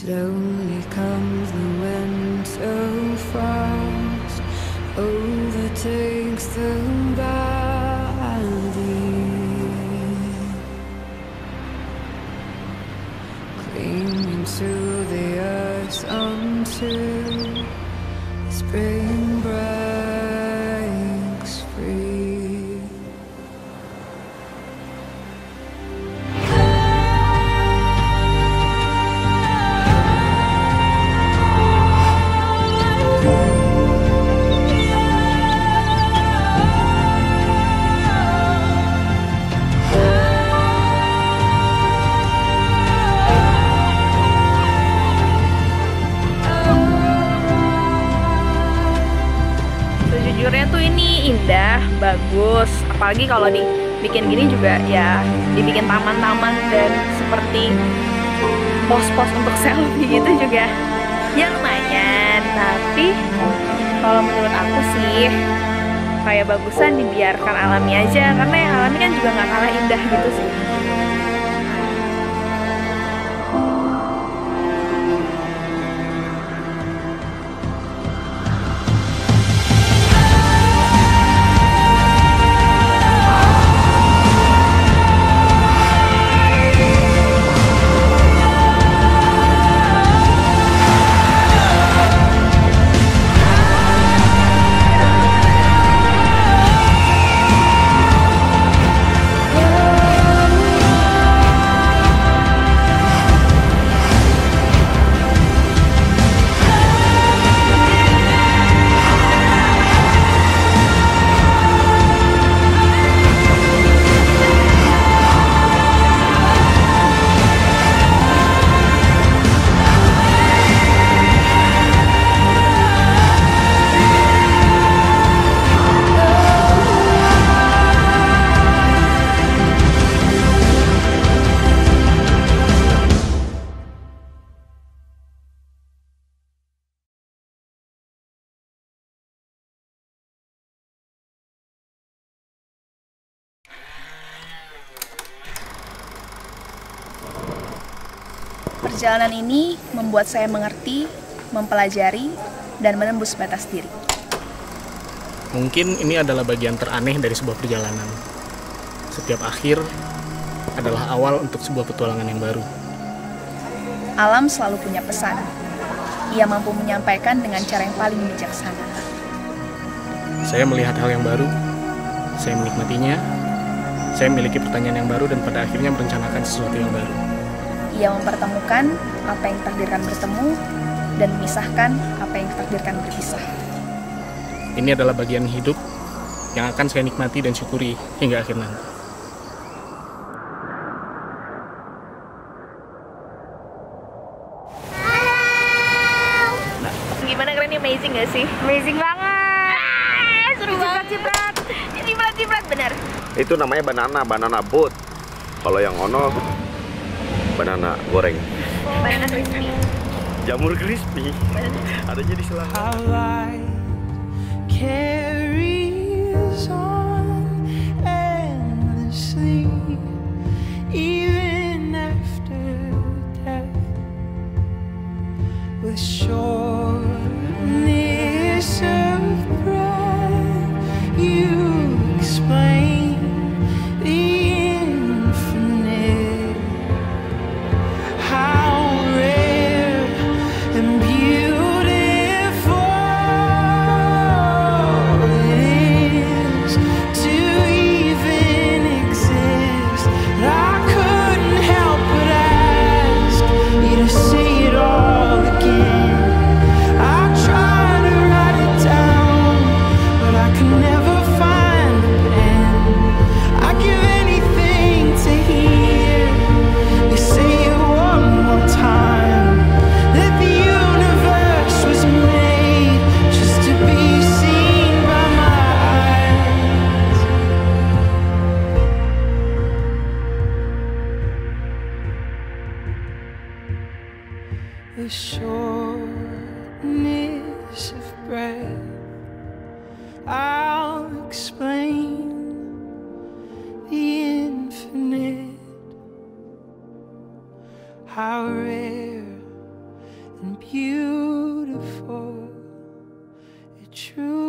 Slowly comes the wind so fast, overtakes the valley, clinging to the earth until spring breaks free. Sejujurnya tuh ini indah, bagus. Apalagi kalau dibikin gini juga ya, dibikin taman-taman dan seperti pos-pos untuk selfie gitu juga ya lumayan. Tapi kalau menurut aku sih kayak bagusan dibiarkan alami aja, karena yang alami kan juga nggak kalah indah gitu sih. Perjalanan ini membuat saya mengerti, mempelajari, dan menembus batas diri. Mungkin ini adalah bagian teraneh dari sebuah perjalanan. Setiap akhir adalah awal untuk sebuah petualangan yang baru. Alam selalu punya pesan. Ia mampu menyampaikan dengan cara yang paling bijaksana. Saya melihat hal yang baru, saya menikmatinya, saya memiliki pertanyaan yang baru dan pada akhirnya merencanakan sesuatu yang baru. Ia mempertemukan apa yang ditakdirkan bertemu dan memisahkan apa yang ditakdirkan berpisah. Ini adalah bagian hidup yang akan saya nikmati dan syukuri hingga akhir nanti. Nah, gimana, keren, amazing gak sih? Amazing banget! Seru banget! Ciprat, bener. Itu namanya banana boat. Kalau yang ono banana goreng. Banana crispy. Jamur crispy. Adanya di selatan. Carries on endlessly, even after death, with shortness of breath. You explain the infinite, how rare and beautiful it is to even exist. I couldn't help but ask you to say it all again. I tried to write it down, but I could never find a pen. I'd give anything to hear you say it one more time, that the universe was made just to be seen by my eyes. The shortness of breath, I'll explain the infinite, how rare beautiful. It truly